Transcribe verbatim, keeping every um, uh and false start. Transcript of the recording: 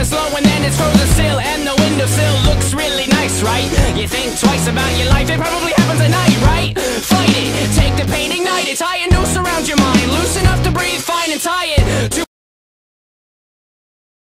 coming slow and then it's frozen still, and the windowsill looks really nice, right? You think twice about your life, it probably